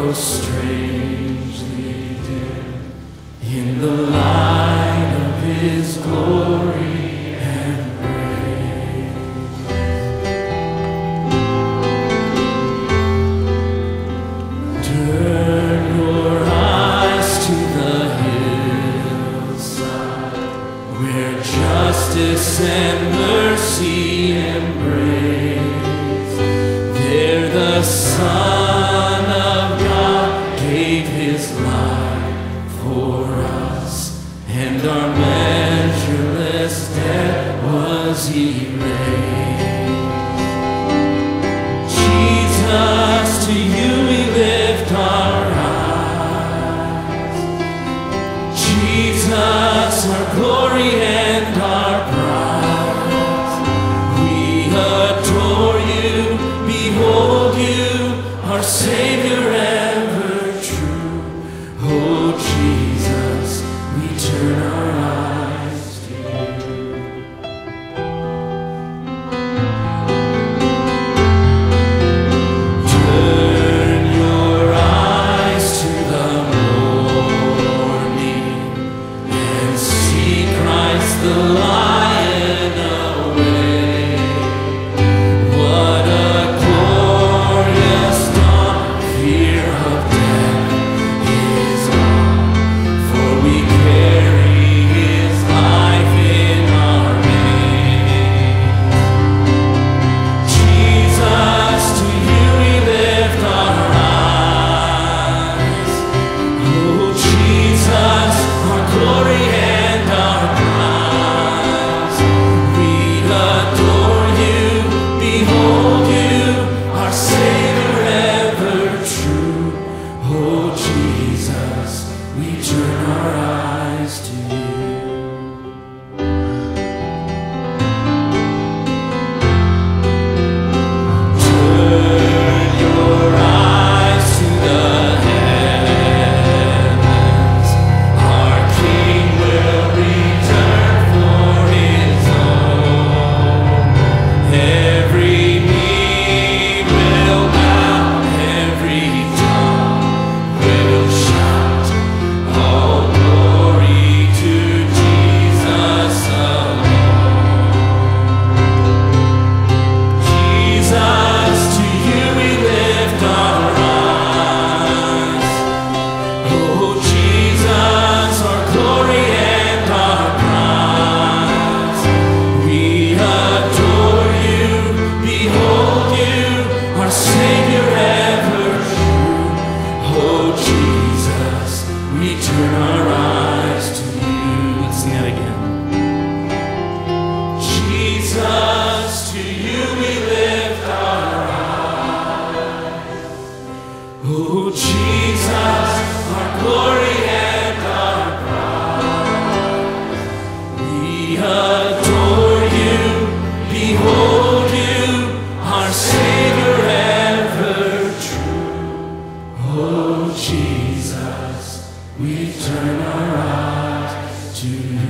strangely dim in the light of His glory and grace. Turn your eyes to the hillside where justice and mercy embrace. There the Son of God gave His life for us, and our measureless debt was erased. Jesus, to you we lift our eyes. Jesus, our glory and our prize. We adore you, behold you, our Savior ever true. Oh Jesus, we turn our eyes to you. Turn your eyes to the morning and see Christ the Lion awake. What a glorious dawn, fear of death is gone, for we carry His life in our veins. Jesus, to you we lift our eyes. Oh Jesus, our glory and our prize. We adore you, behold you, our Savior ever true. Oh Jesus, we turn our eyes to you. Turn your eyes to the heavens. Our King will return for His own. Every knee will bow, every tongue will shout, all glory to Jesus alone. Jesus, to you we lift our eyes. Oh Jesus, our glory and our prize. We adore you, behold you, our Savior ever true. Oh Jesus, we turn our eyes to you. Let's sing that again. Jesus, to you we lift our eyes. Oh Jesus, our glory and our prize. We adore you, behold you, our Savior ever true. Oh Jesus, we turn our eyes to you.